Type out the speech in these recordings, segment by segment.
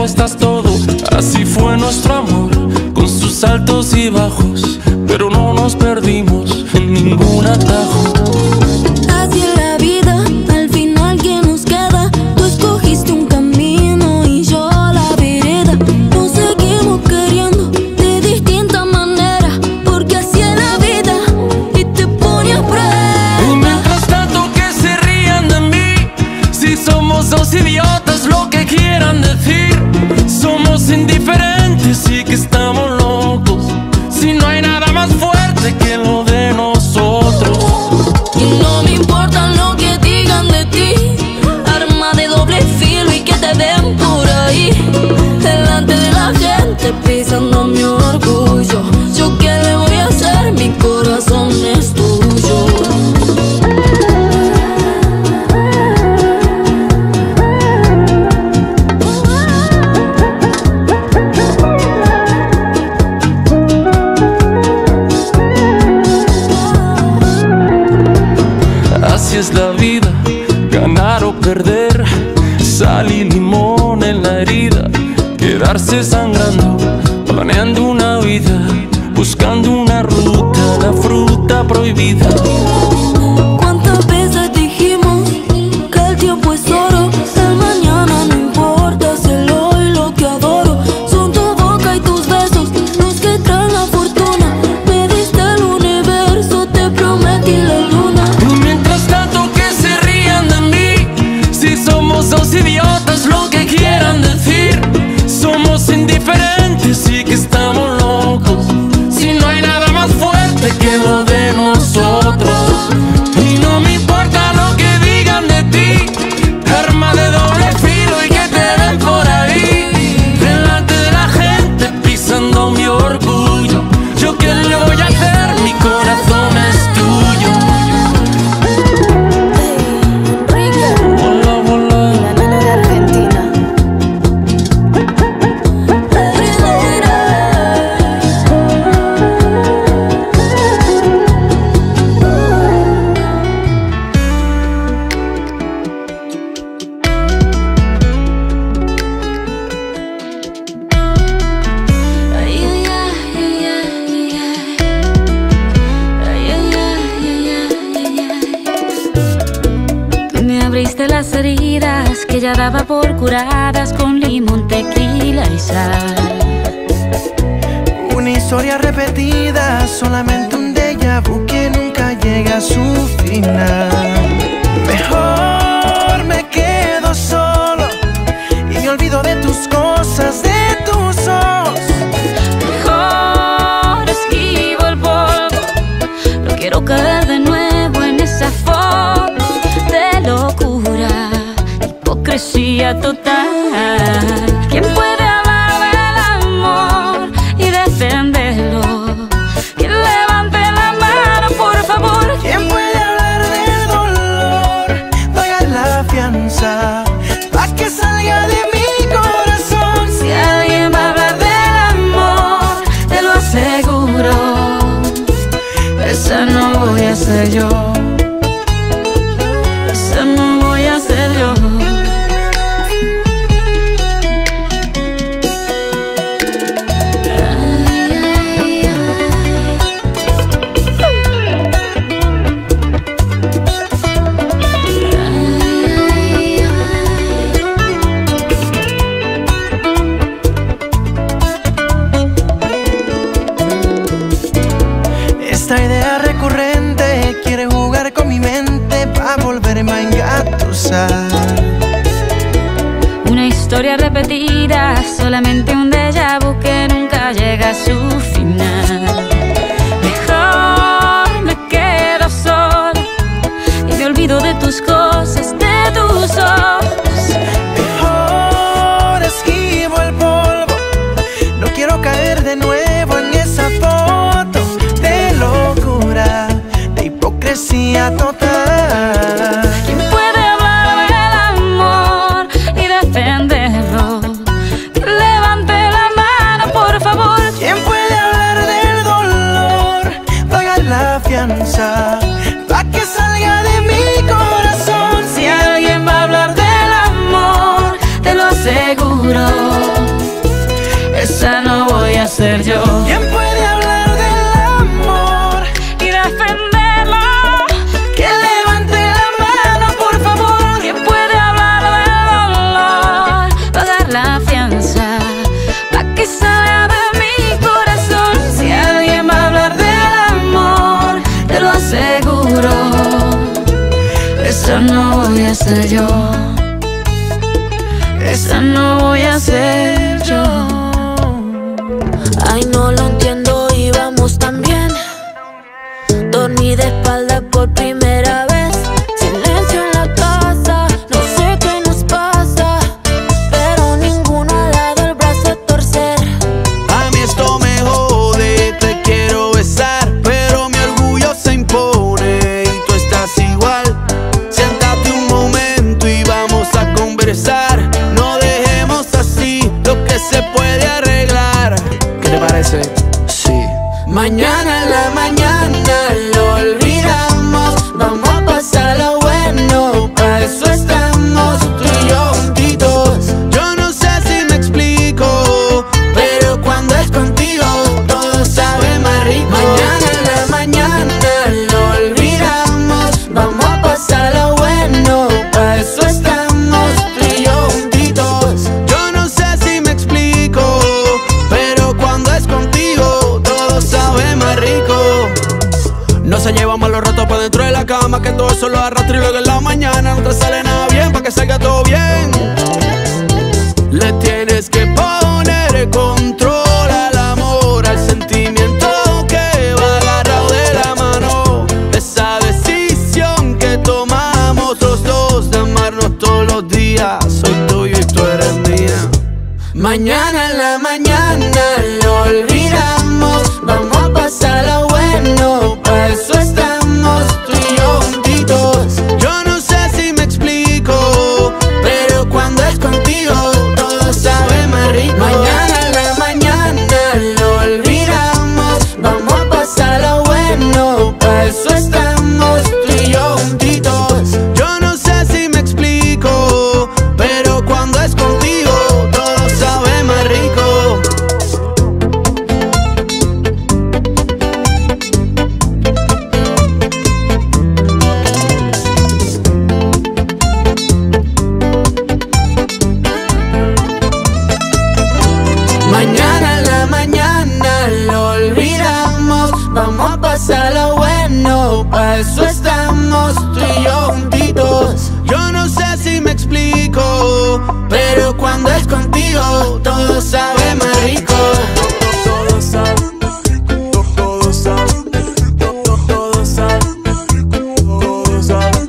apuestas todo. Así fue nuestro amor, con sus altos y bajos, pero no nos perdimos en ningún atajo. Así es la vida, al final ¿quién nos queda? Tú escogiste un camino y yo la vereda. Nos seguimos queriendo de distinta manera, porque así es la vida y te pone a prueba. Y mientras tanto que se rían de mí, si somos dos idiotas, lo que quieran decir. Somos indiferentes y que estamos locos, si no hay nada más fuerte que lo de nosotros. Y no me importa lo que digan de ti, arma de doble filo y que te ven por ahí, delante de la gente pisando mi orgullo. ¿Yo qué le voy a hacer? Mi corazón es tuyo. Así es la vida, ganar o perder, sal y limón en la herida, quedarse sangrando, planeando una vida, buscando una ruta, la fruta prohibida. ¿Cuántas veces dijimos que el tiempo es oro? El mañana no importa, es el hoy lo que adoro. Son tu boca y tus besos los que traen la fortuna. Me diste el universo, te prometí la luna. Y mientras tanto que se rían de mí, si somos dos idiotas, lo que quieran decir. Somos indiferentes y que estamos locos, si no hay nada más fuerte que lo de nosotros. Y no me importa lo que digan de ti, arma de doble filo y que te ven por ahí, delante de la gente pisando mi orgullo. ¿Yo qué le voy a hacer? Mi corazón es tuyo. Hola, hola. La nena de Argentina. Tú me abriste las heridas que ya daba por curadas con limón, tequila y sal. Una historia repetida, solamente un déjà vu que nunca llega a su final. Mejor me quedo solo y me olvido de tus cosas, de tus ojos. Mejor esquivo el polvo, no quiero caer de nuevo en esa foto de locura, hipocresía total. ¿Quién puede hablar del amor y defenderlo? ¿Quién levante la mano, por favor? ¿Quién puede hablar del dolor? Paga la fianza pa' que salga de mi corazón. Si alguien va a hablar del amor, te lo aseguro, esa no voy a ser yo. Esa no voy a ser yo. Esta idea recurrente quiere jugar con mi mente pa' volverme a engatusar. Una historia repetida, solamente un déjà vu que nunca llega a su final. Mejor me quedo sola y me olvido de tus cosas, de tus ojos. Mejor esquivo el polvo, no quiero caer de nuevo en esa foto de locura, de hipocresía total. ¿Quién puede hablar del amor y defenderlo? Que levante la mano, por favor. ¿Quién puede hablar del dolor? Pagar la fianza pa' que salga de mi corazón. Si alguien va a hablar del amor, te lo aseguro, ser yo. ¿Quién puede hablar del amor y defenderlo? que levante la mano, por favor? ¿Quién puede hablar del dolor? Pagar la fianza pa' que salga de mi corazón. Si alguien va a hablar del amor, te lo aseguro, esa no voy a ser yo. Esa no voy a ser yo. Ay, no lo entiendo y vamos tan bien. Dormí de espalda por primera vez. Silencio en la casa, no sé qué nos pasa, pero ninguno ha dado el brazo a torcer. A mí esto me jode, te quiero besar, pero mi orgullo se impone y tú estás igual. Siéntate un momento y vamos a conversar. No dejemos así lo que se puede arreglar. ¿Qué te parece? Sí. Mañana en la mañana lo olvidamos. Vamos a pasar lo bueno, para eso estamos tú y yo juntitos. Yo no sé si me explico, Pero cuando es contigo, todo sabe más rico. Mañana en la mañana lo olvidamos. Vamos a pasar lo bueno, para eso estamos tú y yo juntitos. yo no sé si me explico, pero cuando es contigo todo sabe más rico. No se lleva mal los ratos para dentro de la cama, que todo eso lo arrastra y luego en la mañana no te sale nada bien, para que salga todo bien. Le tienes que poner control al amor, al sentimiento que va agarrado de la mano. Esa decisión que tomamos los dos de amarnos todos los días. Soy tuyo y tú eres mía. Mañana en la mañana lo olvidamos. Vamos a pasar lo bueno, para eso estamos tú y yo juntitos. Yo no sé si me explico, Pero cuando es contigo, todo sabe más rico. Mañana en la mañana lo olvidamos. Vamos a pasar lo bueno, para eso estamos tú y yo juntitos. yo no sé si me explico, pero cuando es contigo todo sabe más rico. Mañana en la mañana lo olvidamos. Vamos a pasar lo bueno, para eso estamos tú y yo juntitos. Yo no sé si me explico, Pero cuando es contigo, todo sabe más rico. todo sabe, todo sabe, todo sabe, todo sabe.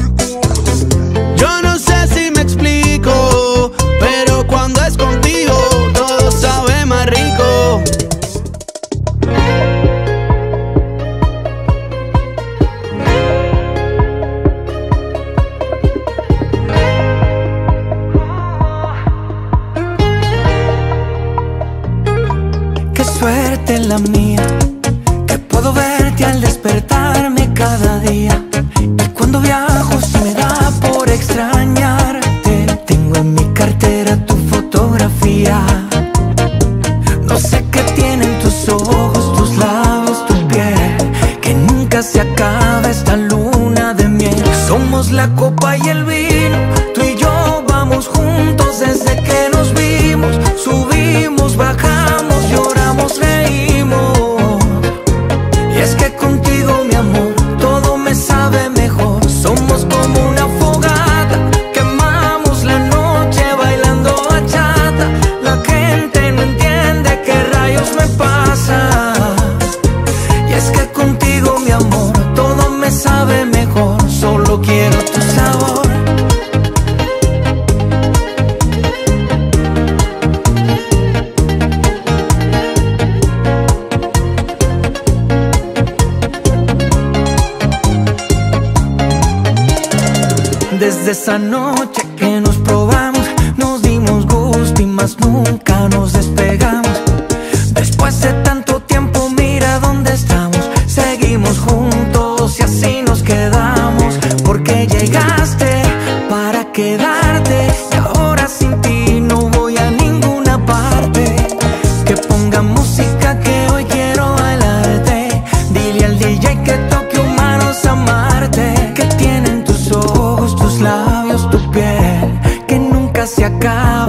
Yo no sé si me explico, pero cuando es contigo todo sabe más rico. Qué suerte la mía, que puedo verte al despertarme cada día. Y cuando viajo se me da por extrañarte. Tengo en mi cartera tu fotografía. No sé qué tienen tus ojos, tus labios, tu piel, que nunca se acaba esta luna de miel. Somos la copa y el vino, tú y yo vamos juntos desde que nos vimos. Subimos, bajamos, lloramos, reímos. Y es que contigo, mi amor, todo me sabe mejor. Somos como una fogata, quemamos la noche bailando bachata. La gente no entiende qué rayos me pasa. Y es que contigo, mi amor, todo me sabe mejor. Solo quiero tu sabor. Desde esa noche que nos probamos, nos dimos gusto y más nunca nos despegamos. Después de tanto tiempo, mira dónde estamos. Seguimos juntos y así nos quedamos. Porque llegaste para quedarte y ahora sin ti no voy a ninguna parte. Que pongamos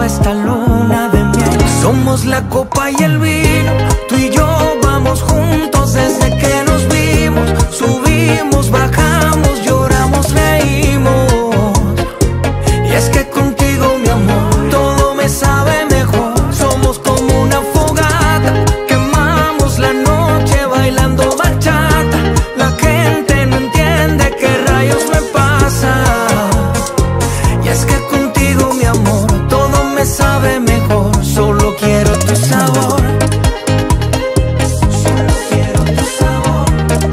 esta luna de miel. Somos la copa y el vino, tú y yo vamos juntos desde que nos vimos. Subimos, bajamos, lloramos, reímos. Y es que contigo, mi amor, todo me sabe mejor. Somos como una fogata, quemamos la noche bailando bachata. La gente no entiende qué rayos me pasa. Y es que contigo, mi amor, todo me sabe mejor. Solo quiero tu sabor. Solo quiero tu sabor.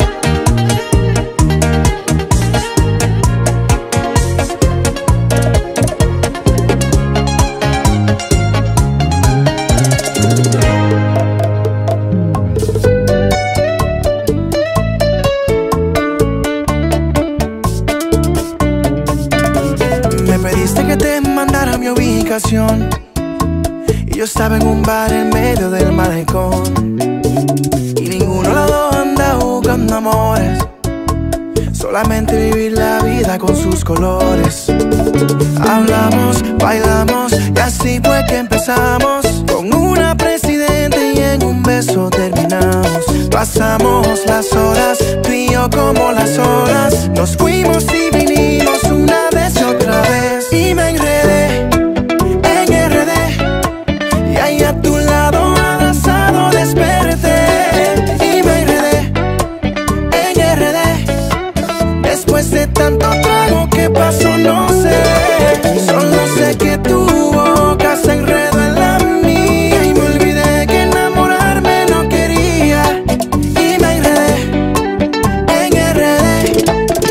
Me pediste que te mandara mi ubicación y yo estaba en un bar en medio del malecón. Y ninguno de los dos anda buscando amores, solamente vivir la vida con sus colores. Hablamos, bailamos y así fue que empezamos. Con una presidenta y en un beso terminamos. Pasamos las horas, tú y yo como las olas. Nos fuimos y vinimos una vez y otra vez. Y me enredé en RD y ahí a tu lado abrazado desperté. Y me enredé en RD. Después de tanto trago, ¿qué pasó? No sé. Solo sé que tu boca se enredó en la mía y me olvidé que enamorarme no quería. Y me enredé en RD.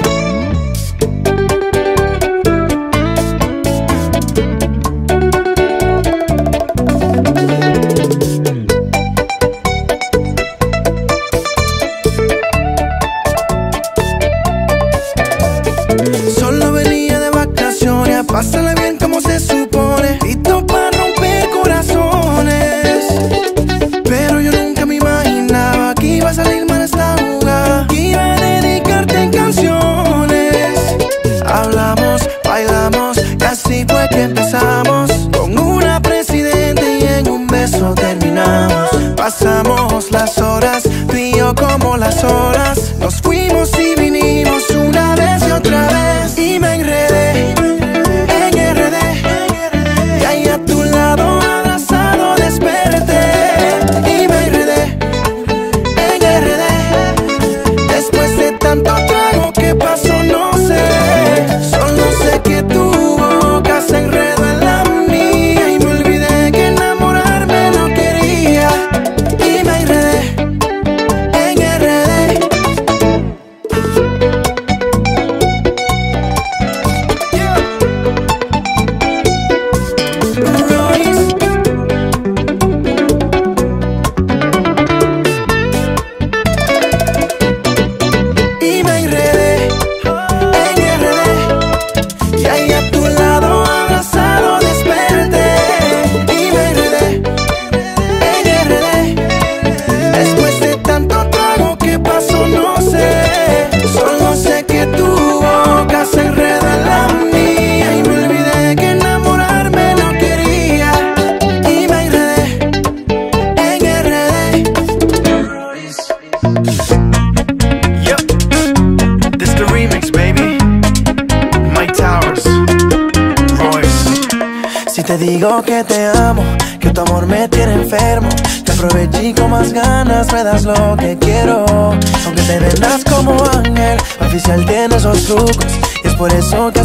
Solo venía de vacaciones a pasarla bien como se supone, listo para romper corazones. Pero yo nunca me imaginaba que iba a salir mal esta jugada, que iba a dedicarte en canciones. Hablamos, bailamos y así fue que empezamos. Con una presidenta y en un beso terminamos. Pasamos las horas, tú y yo como las olas. Nos fuimos y vinimos una vez y otra vez. Y me enredé en RD y ahí a tu lado abrazado desperté. Y me enredé en RD. Después de tanto trago, ¿qué pasó? No sé. Solo sé que tu boca se enredó en la mía y me olvidé que enamorarme no quería. Y me enredé en RD. Royce. Y me enredé en RD y ahí a tu lado abrazado desperté. Y me enredé en RD. Después de tanto trago, ¿qué pasó? No sé. Solo sé que tu boca se enredó en la mía y me olvidé que enamorarme no quería. Y me enredé en RD. Yup, this the remix, baby. Mike Towers, Royce. Si te digo que te amo, que tu amor me tiene enfermo, te aproveché y con más ganas me das lo que quiero. Aunque te vendas como ángel, oficial tiene esos trucos y es por eso que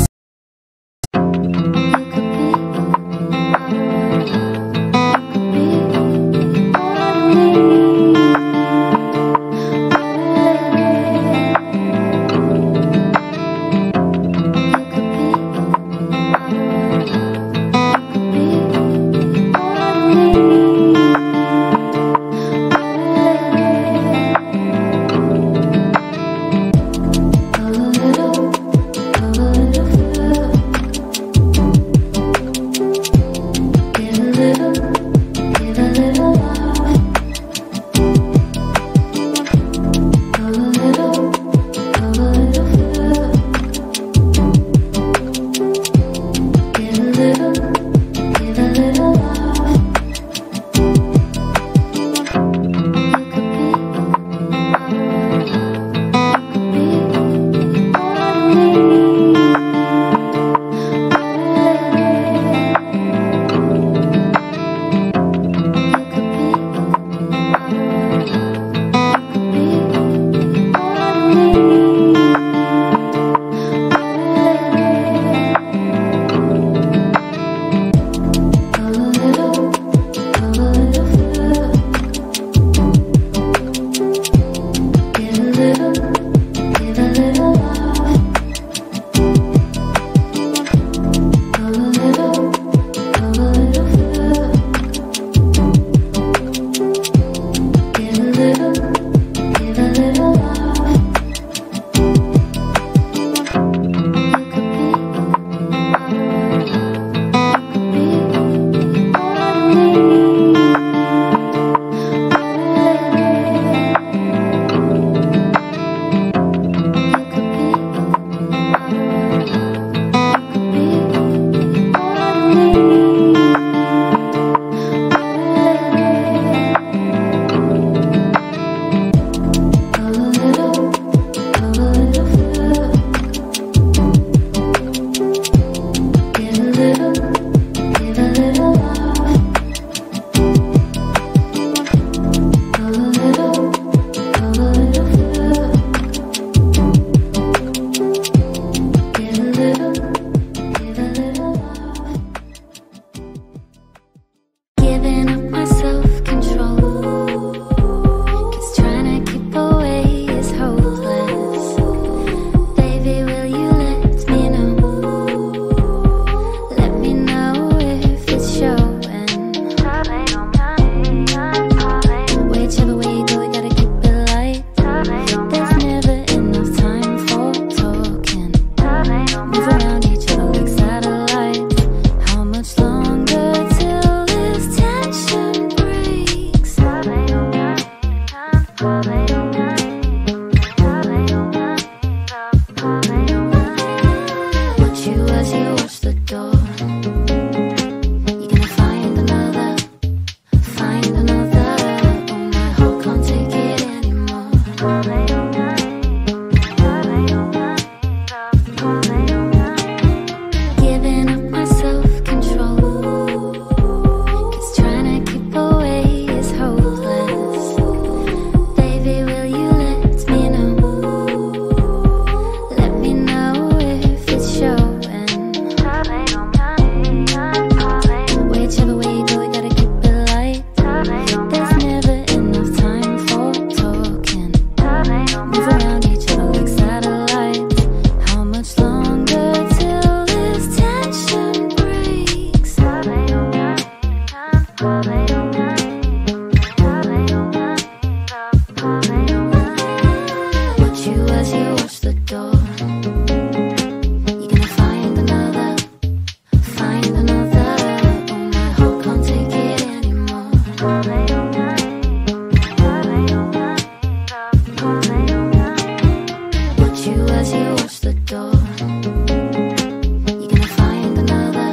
as you watch the door. You're gonna find another,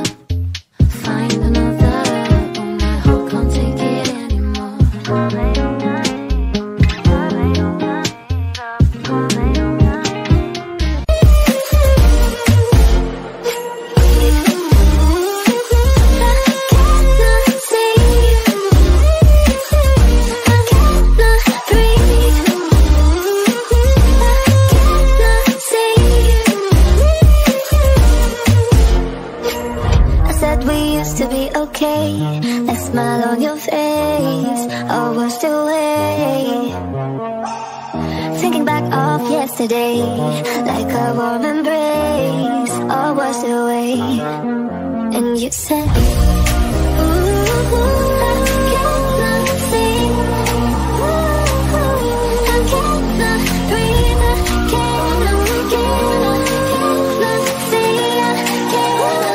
oh my heart can't take it anymore. To be okay, that smile on your face, all washed away. Thinking back of yesterday, like a warm embrace, all washed away. And you said, ooh, I cannot sing, I cannot breathe, I cannot see, I cannot.